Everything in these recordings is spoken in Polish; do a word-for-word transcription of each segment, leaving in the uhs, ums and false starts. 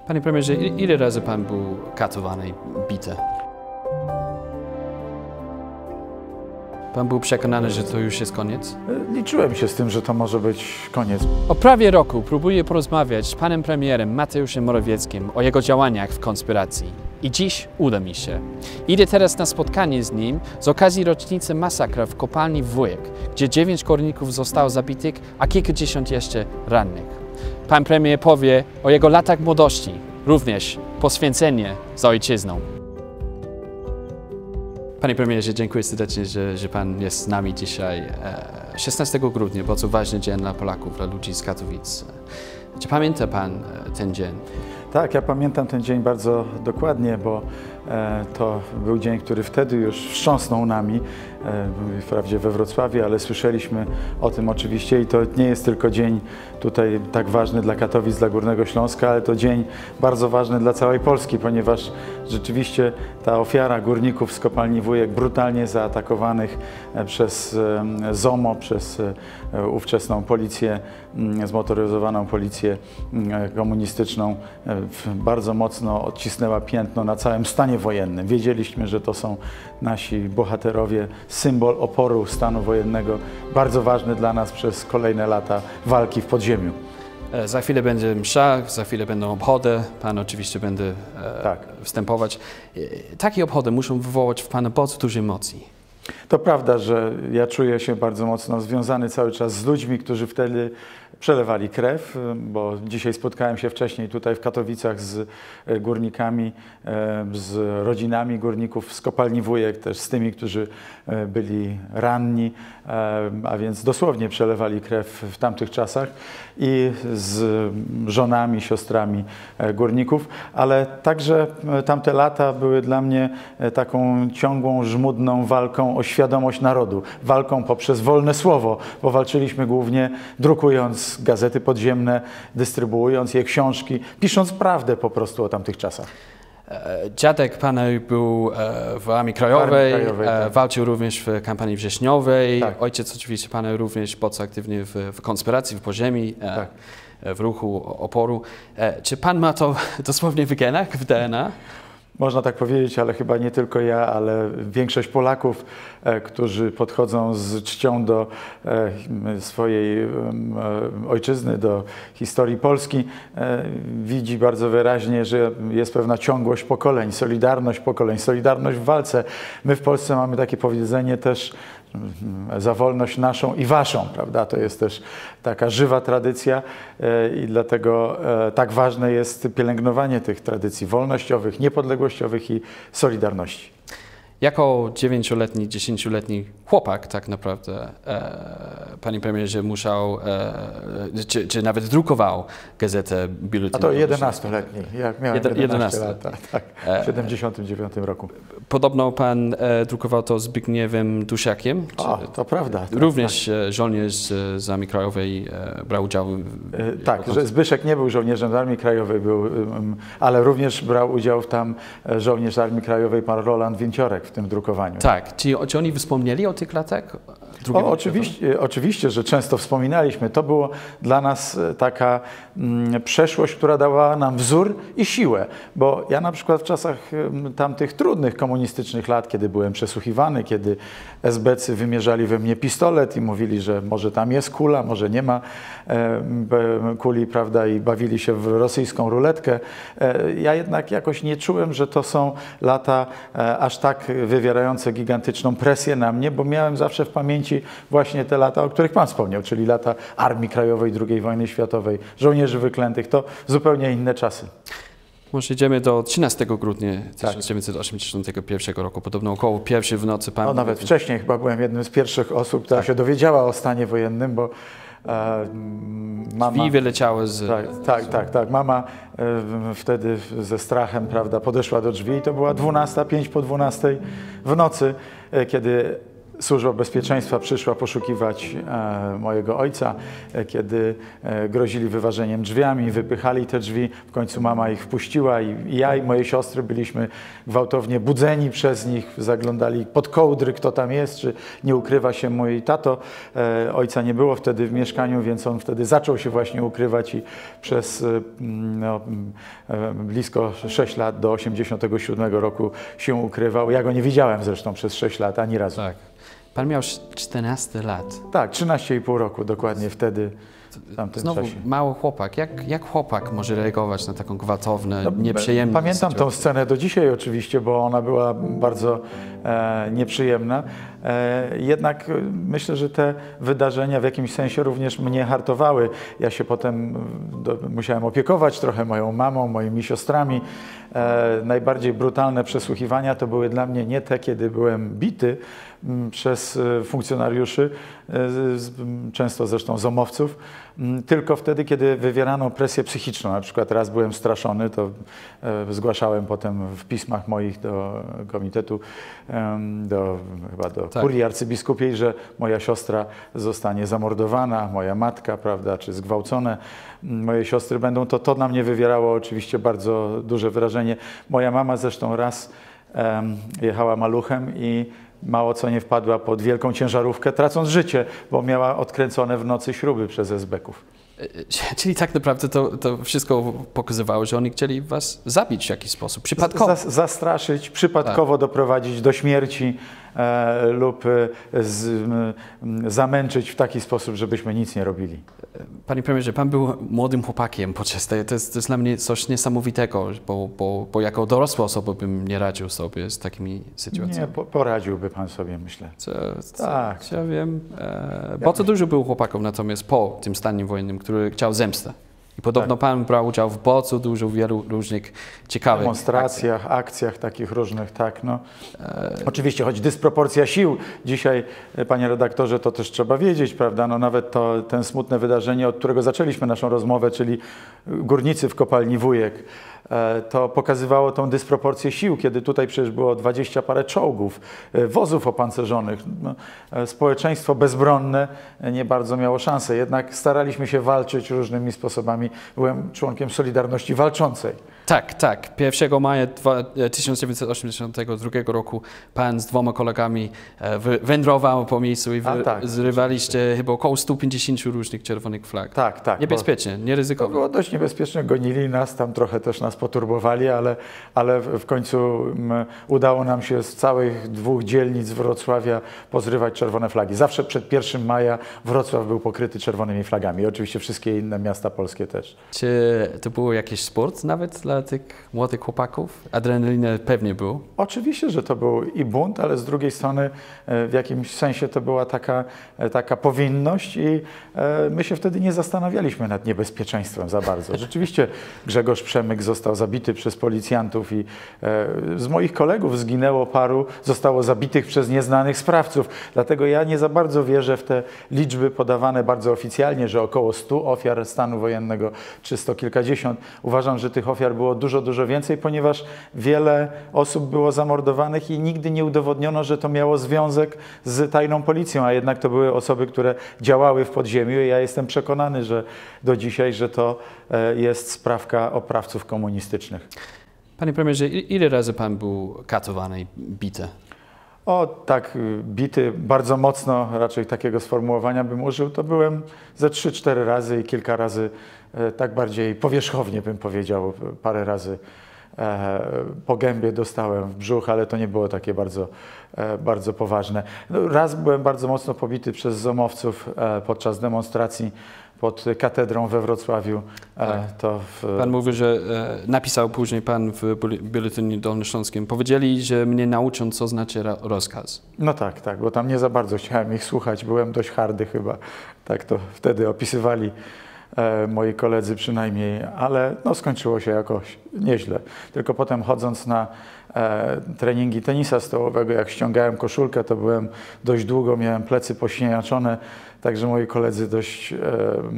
Panie premierze, ile razy pan był katowany i bity? Pan był przekonany, że to już jest koniec? Liczyłem się z tym, że to może być koniec. O prawie roku próbuję porozmawiać z panem premierem Mateuszem Morawieckim o jego działaniach w konspiracji. I dziś uda mi się. Idę teraz na spotkanie z nim z okazji rocznicy masakry w kopalni Wujek, gdzie dziewięć górników zostało zabitych, a kilkadziesiąt jeszcze rannych. Pan premier powie o jego latach młodości, również poświęcenie za ojczyzną. Panie premierze, dziękuję serdecznie, że, że pan jest z nami dzisiaj. szesnastego grudnia, bardzo ważny dzień dla Polaków, dla ludzi z Katowic. Czy pamięta pan ten dzień? Tak, ja pamiętam ten dzień bardzo dokładnie, bo e, to był dzień, który wtedy już wstrząsnął nami, e, wprawdzie we Wrocławiu, ale słyszeliśmy o tym oczywiście i to nie jest tylko dzień tutaj tak ważny dla Katowic, dla Górnego Śląska, ale to dzień bardzo ważny dla całej Polski, ponieważ rzeczywiście ta ofiara górników z kopalni Wujek, brutalnie zaatakowanych przez e, ZOMO, przez e, ówczesną policję, e, zmotoryzowaną policję e, komunistyczną, e, bardzo mocno odcisnęła piętno na całym stanie wojennym. Wiedzieliśmy, że to są nasi bohaterowie, symbol oporu stanu wojennego, bardzo ważny dla nas przez kolejne lata walki w podziemiu. Za chwilę będzie msza, za chwilę będą obchody, pan oczywiście będzie e, tak. wstępować. Takie obchody muszą wywołać w pana bardzo dużo emocji. To prawda, że ja czuję się bardzo mocno związany cały czas z ludźmi, którzy wtedy przelewali krew, bo dzisiaj spotkałem się wcześniej tutaj w Katowicach z górnikami, z rodzinami górników z kopalni Wujek, też z tymi, którzy byli ranni, a więc dosłownie przelewali krew w tamtych czasach i z żonami, siostrami górników, ale także tamte lata były dla mnie taką ciągłą, żmudną walką o świadomość narodu, walką poprzez wolne słowo, bo walczyliśmy głównie drukując gazety podziemne, dystrybuując je, książki, pisząc prawdę po prostu o tamtych czasach. Dziadek pana był w Armii Krajowej, Armii Krajowej tak. walczył również w kampanii wrześniowej. Tak. Ojciec oczywiście pana również bardzo aktywnie w, w konspiracji, w podziemi, tak. w ruchu oporu. Czy pan ma to dosłownie w genach, w D N A? Można tak powiedzieć, ale chyba nie tylko ja, ale większość Polaków, e, którzy podchodzą z czcią do e, swojej e, ojczyzny, do historii Polski, e, widzi bardzo wyraźnie, że jest pewna ciągłość pokoleń, solidarność pokoleń, solidarność w walce. My w Polsce mamy takie powiedzenie też, za wolność naszą i waszą, prawda? To jest też taka żywa tradycja i dlatego tak ważne jest pielęgnowanie tych tradycji wolnościowych, niepodległościowych i solidarności. Jako dziewięcioletni, dziesięcioletni chłopak tak naprawdę, e, panie premierze, musiał, e, czy, czy nawet drukował gazetę biuletyn. A to jedenastoletni, jak miałem jedenaście lat, tak, w siedemdziesiątym dziewiątym roku. Podobno pan e, drukował to Zbigniewem Dusiakiem. O, to prawda. Tak, również tak. żołnierz z, z Armii Krajowej e, brał udział w, e, Tak, że Zbyszek nie był żołnierzem z Armii Krajowej, był, um, ale również brał udział tam żołnierz z Armii Krajowej, pan Roland Więciorek, w tym drukowaniu. Tak. Czy, czy oni wspomnieli o tych latach? O, oczywiście, oczywiście, że często wspominaliśmy. To było dla nas taka mm, przeszłość, która dawała nam wzór i siłę. Bo ja na przykład w czasach mm, tamtych trudnych komunistycznych lat, kiedy byłem przesłuchiwany, kiedy esbecy wymierzali we mnie pistolet i mówili, że może tam jest kula, może nie ma e, kuli, prawda, i bawili się w rosyjską ruletkę. E, ja jednak jakoś nie czułem, że to są lata e, aż tak wywierające gigantyczną presję na mnie, bo miałem zawsze w pamięci właśnie te lata, o których pan wspomniał, czyli lata Armii Krajowej, drugiej wojny światowej, żołnierzy wyklętych, to zupełnie inne czasy. Może idziemy do trzynastego grudnia tysiąc dziewięćset osiemdziesiątego pierwszego roku, podobno około pierwszej w nocy pan... No, nawet wcześniej chyba byłem jednym z pierwszych osób, która tak. się dowiedziała o stanie wojennym, bo e, mama... Drzwi wyleciały z... Tak, tak, tak, tak. Mama e, wtedy ze strachem, prawda, podeszła do drzwi i to była dwunasta, pięć po dwunastej w nocy, e, kiedy Służba Bezpieczeństwa przyszła poszukiwać e, mojego ojca, e, kiedy e, grozili wyważeniem drzwiami, wypychali te drzwi. W końcu mama ich wpuściła i, i ja i moje siostry byliśmy gwałtownie budzeni przez nich, zaglądali pod kołdry, kto tam jest, czy nie ukrywa się mój tato. E, ojca nie było wtedy w mieszkaniu, więc on wtedy zaczął się właśnie ukrywać i przez e, no, e, blisko sześć lat do osiemdziesiątego siódmego roku się ukrywał. Ja go nie widziałem zresztą przez sześć lat, ani razu. Tak. Pan miał czternaście lat. Tak, trzynaście i pół roku dokładnie wtedy, w tamtym Znowu czasie. mały chłopak. Jak, jak chłopak może reagować na taką gwałtowną, No, nieprzyjemną Pamiętam sytuację? tą scenę do dzisiaj oczywiście, bo ona była bardzo e, nieprzyjemna. E, jednak myślę, że te wydarzenia w jakimś sensie również mnie hartowały. Ja się potem do, musiałem opiekować trochę moją mamą, moimi siostrami. E, najbardziej brutalne przesłuchiwania to były dla mnie nie te, kiedy byłem bity m, przez funkcjonariuszy, e, z, często zresztą zomowców, m, tylko wtedy, kiedy wywierano presję psychiczną. Na przykład raz byłem straszony, to e, zgłaszałem potem w pismach moich do komitetu, e, do, chyba do Tak. kurii arcybiskupiej, że moja siostra zostanie zamordowana, moja matka, prawda, czy zgwałcone. Moje siostry będą, to to na mnie wywierało oczywiście bardzo duże wrażenie. Moja mama zresztą raz um, jechała maluchem i mało co nie wpadła pod wielką ciężarówkę, tracąc życie, bo miała odkręcone w nocy śruby przez esbeków. Czyli tak naprawdę to, to wszystko pokazywało, że oni chcieli was zabić w jakiś sposób, przypadkowo. Z, zastraszyć, przypadkowo tak. doprowadzić do śmierci e, lub e, z, m, zamęczyć w taki sposób, żebyśmy nic nie robili. Panie premierze, pan był młodym chłopakiem podczas tej, to jest, to jest dla mnie coś niesamowitego, bo, bo, bo jako dorosła osoba bym nie radził sobie z takimi sytuacjami. Nie, po, poradziłby pan sobie, myślę. Co, co, tak. co ja wiem. E, bardzo dużo było chłopaków natomiast po tym stanie wojennym, który chciał zemstę. I podobno tak. pan brał udział w bardzo dużo wielu różnych ciekawych demonstracjach, akcjach, akcjach takich różnych, tak. No. E... Oczywiście, choć dysproporcja sił dzisiaj, panie redaktorze, to też trzeba wiedzieć, prawda? No nawet to ten smutne wydarzenie, od którego zaczęliśmy naszą rozmowę, czyli górnicy w kopalni Wujek, to pokazywało tą dysproporcję sił, kiedy tutaj przecież było dwadzieścia parę czołgów, wozów opancerzonych. No, społeczeństwo bezbronne nie bardzo miało szansę, jednak staraliśmy się walczyć różnymi sposobami. Byłem członkiem Solidarności Walczącej. Tak, tak. pierwszego maja tysiąc dziewięćset osiemdziesiątego drugiego roku pan z dwoma kolegami wędrował po miejscu i wy, tak, zrywaliście oczywiście. chyba około stu pięćdziesięciu różnych czerwonych flag. Tak, tak. Niebezpiecznie, nieryzykowne. To było dość niebezpieczne, gonili nas, tam trochę też nas poturbowali, ale, ale w końcu m, udało nam się z całych dwóch dzielnic Wrocławia pozrywać czerwone flagi. Zawsze przed pierwszym maja Wrocław był pokryty czerwonymi flagami. I oczywiście wszystkie inne miasta polskie też. Czy to było jakiś sport nawet dla tych młodych chłopaków? Adrenalina pewnie był. Oczywiście, że to był i bunt, ale z drugiej strony w jakimś sensie to była taka, taka powinność i my się wtedy nie zastanawialiśmy nad niebezpieczeństwem za bardzo. Rzeczywiście Grzegorz Przemyk został zabity przez policjantów i z moich kolegów zginęło paru, zostało zabitych przez nieznanych sprawców. Dlatego ja nie za bardzo wierzę w te liczby podawane bardzo oficjalnie, że około stu ofiar stanu wojennego czy sto kilkadziesiąt. Uważam, że tych ofiar było dużo, dużo więcej, ponieważ wiele osób było zamordowanych i nigdy nie udowodniono, że to miało związek z tajną policją, a jednak to były osoby, które działały w podziemiu i ja jestem przekonany, że do dzisiaj, że to jest sprawka oprawców komunistycznych. Panie premierze, ile razy pan był katowany i bity? O, tak, bity bardzo mocno, raczej takiego sformułowania bym użył, to byłem ze trzy, cztery razy i kilka razy tak bardziej powierzchownie bym powiedział, parę razy e, po gębie dostałem w brzuch, ale to nie było takie bardzo, e, bardzo poważne. Raz byłem bardzo mocno pobity przez zomowców e, podczas demonstracji pod katedrą we Wrocławiu. Tak. To w... Pan mówi, że e, napisał później pan w Biuletynie Dolnośląskim. Powiedzieli, że mnie nauczą, co znaczy rozkaz. No tak, tak, bo tam nie za bardzo chciałem ich słuchać. Byłem dość hardy chyba. Tak to wtedy opisywali e, moi koledzy przynajmniej, ale no, skończyło się jakoś nieźle. Tylko potem chodząc na e, treningi tenisa stołowego, jak ściągałem koszulkę, to byłem dość długo, miałem plecy pośniaczone, także moi koledzy dość... E,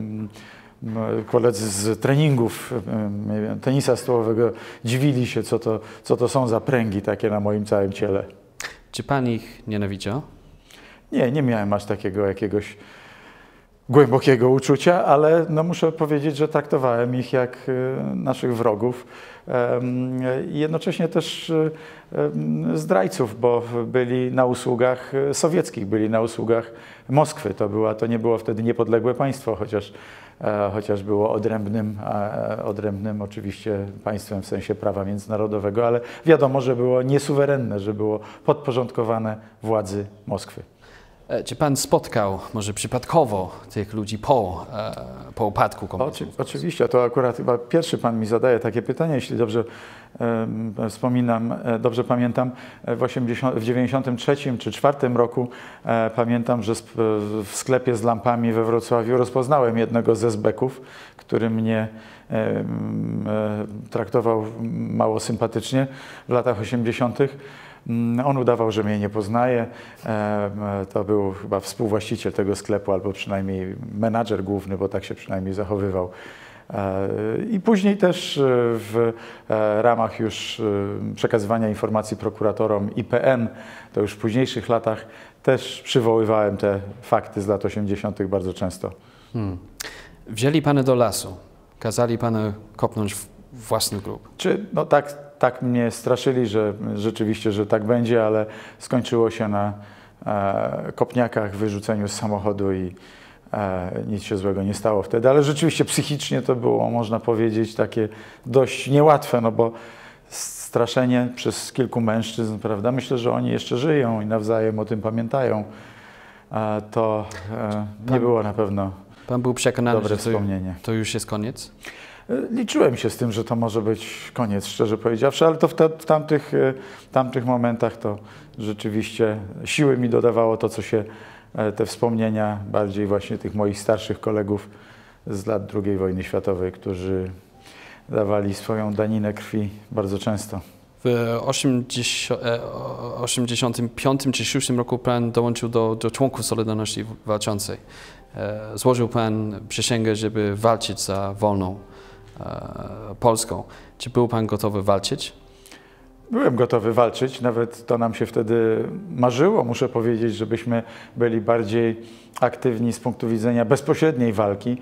koledzy z treningów tenisa stołowego dziwili się, co to, co to są za pręgi takie na moim całym ciele. Czy pan ich nienawidział? Nie, nie miałem aż takiego jakiegoś głębokiego uczucia, ale no muszę powiedzieć, że traktowałem ich jak naszych wrogów i jednocześnie też zdrajców, bo byli na usługach sowieckich, byli na usługach Moskwy. To, była, to nie było wtedy niepodległe państwo, chociaż, chociaż było odrębnym, odrębnym oczywiście państwem w sensie prawa międzynarodowego, ale wiadomo, że było niesuwerenne, że było podporządkowane władzy Moskwy. Czy pan spotkał może przypadkowo tych ludzi po, po upadku komunizmu? Oczy, oczywiście, to akurat chyba pierwszy pan mi zadaje takie pytanie, jeśli dobrze e, wspominam, e, dobrze pamiętam, w, osiemdziesiątym, w dziewięćdziesiątym trzecim czy czwartym roku e, pamiętam, że sp, w sklepie z lampami we Wrocławiu rozpoznałem jednego ze esbeków, który mnie e, e, traktował mało sympatycznie w latach osiemdziesiątych. On udawał, że mnie nie poznaje. To był chyba współwłaściciel tego sklepu, albo przynajmniej menadżer główny, bo tak się przynajmniej zachowywał. I później też w ramach już przekazywania informacji prokuratorom I P N, to już w późniejszych latach, też przywoływałem te fakty z lat osiemdziesiątych bardzo często. Hmm. Wzięli pana do lasu, kazali pana kopnąć w własny grób. Czy, no tak, tak mnie straszyli, że rzeczywiście, że tak będzie, ale skończyło się na e, kopniakach, wyrzuceniu z samochodu i e, nic się złego nie stało wtedy. Ale rzeczywiście psychicznie to było, można powiedzieć, takie dość niełatwe, no bo straszenie przez kilku mężczyzn, prawda? Myślę, że oni jeszcze żyją i nawzajem o tym pamiętają. E, to e, nie było na pewno Pan był przekonany, dobre że to, wspomnienie. to już jest koniec? Liczyłem się z tym, że to może być koniec, szczerze powiedziawszy, ale to w, te, w tamtych, tamtych momentach to rzeczywiście siły mi dodawało to, co się, te wspomnienia bardziej właśnie tych moich starszych kolegów z lat drugiej wojny światowej, którzy dawali swoją daninę krwi bardzo często. W osiemdziesiątym piątym czy szóstym roku pan dołączył do, do członków Solidarności Walczącej. Złożył pan przysięgę, żeby walczyć za wolną Polską. Czy był pan gotowy walczyć? Byłem gotowy walczyć, nawet to nam się wtedy marzyło, muszę powiedzieć, żebyśmy byli bardziej aktywni z punktu widzenia bezpośredniej walki,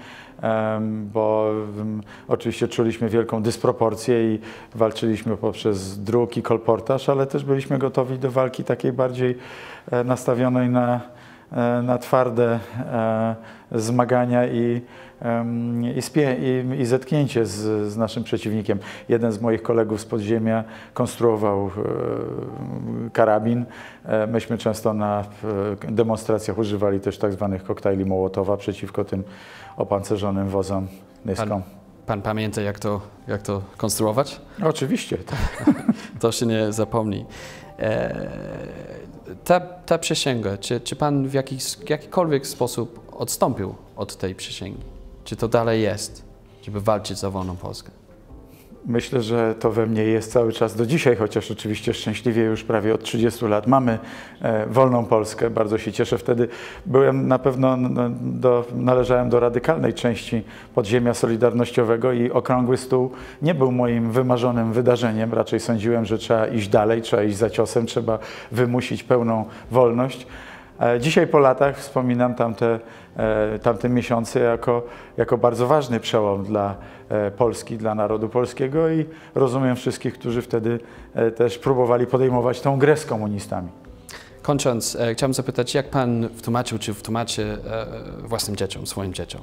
bo oczywiście czuliśmy wielką dysproporcję i walczyliśmy poprzez druk i kolportaż, ale też byliśmy gotowi do walki takiej bardziej nastawionej na, na twarde zmagania i I, spie, i, i zetknięcie z, z naszym przeciwnikiem. Jeden z moich kolegów z podziemia konstruował e, karabin. E, myśmy często na e, demonstracjach używali też tak zwanych koktajli Mołotowa przeciwko tym opancerzonym wozom nyskom. Pan, pan pamięta, jak to, jak to konstruować? Oczywiście. Tak. To się nie zapomni. E, ta, ta przysięga, czy, czy pan w jakiś, jakikolwiek sposób odstąpił od tej przysięgi? Czy to dalej jest, żeby walczyć za wolną Polskę? Myślę, że to we mnie jest cały czas do dzisiaj, chociaż oczywiście szczęśliwie już prawie od trzydziestu lat mamy e, wolną Polskę. Bardzo się cieszę. Wtedy byłem na pewno, do, należałem do radykalnej części podziemia solidarnościowego i okrągły stół nie był moim wymarzonym wydarzeniem. Raczej sądziłem, że trzeba iść dalej, trzeba iść za ciosem, trzeba wymusić pełną wolność. Dzisiaj po latach wspominam tamte, tamte miesiące jako, jako bardzo ważny przełom dla Polski, dla narodu polskiego i rozumiem wszystkich, którzy wtedy też próbowali podejmować tą grę z komunistami. Kończąc, chciałbym zapytać, jak pan wtłumaczył, czy wtłumaczy własnym dzieciom, swoim dzieciom?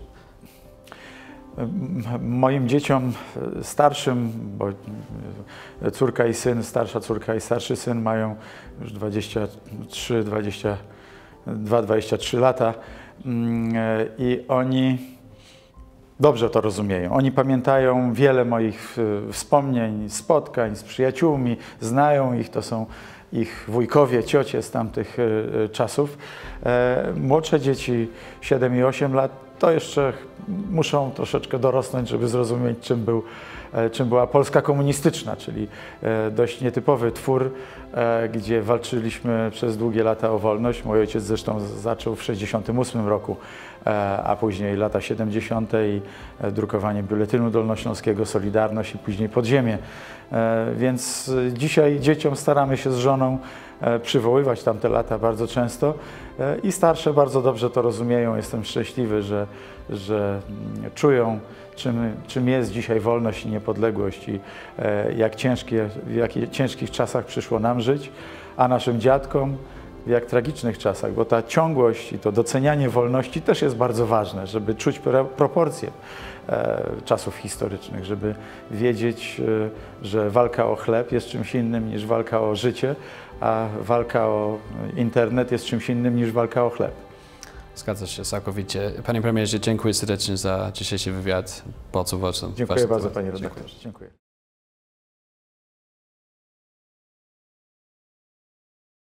Moim dzieciom starszym, bo córka i syn, starsza córka i starszy syn mają już dwadzieścia trzy, dwadzieścia dwa, dwadzieścia trzy lata i oni dobrze to rozumieją. Oni pamiętają wiele moich wspomnień, spotkań z przyjaciółmi, znają ich, to są ich wujkowie, ciocie z tamtych czasów. Młodsze dzieci, siedem i osiem lat, to jeszcze muszą troszeczkę dorosnąć, żeby zrozumieć, czym był czym była Polska komunistyczna, czyli dość nietypowy twór, gdzie walczyliśmy przez długie lata o wolność. Mój ojciec zresztą zaczął w sześćdziesiątym ósmym roku, a później lata siedemdziesiąte i drukowanie Biuletynu Dolnośląskiego, Solidarność i później Podziemie. Więc dzisiaj dzieciom staramy się z żoną przywoływać tamte lata bardzo często i starsze bardzo dobrze to rozumieją. Jestem szczęśliwy, że, że czują, czym, czym jest dzisiaj wolność i niepodległość i jak, ciężkie, w jak ciężkich czasach przyszło nam żyć, a naszym dziadkom w jak tragicznych czasach, bo ta ciągłość i to docenianie wolności też jest bardzo ważne, żeby czuć proporcje czasów historycznych, żeby wiedzieć, że walka o chleb jest czymś innym niż walka o życie, a walka o internet jest czymś innym niż walka o chleb. Zgadza się całkowicie. Panie premierze, dziękuję serdecznie za dzisiejszy wywiad. Bardzo ważny. Dziękuję bardzo, panie redaktorze. Dziękuję.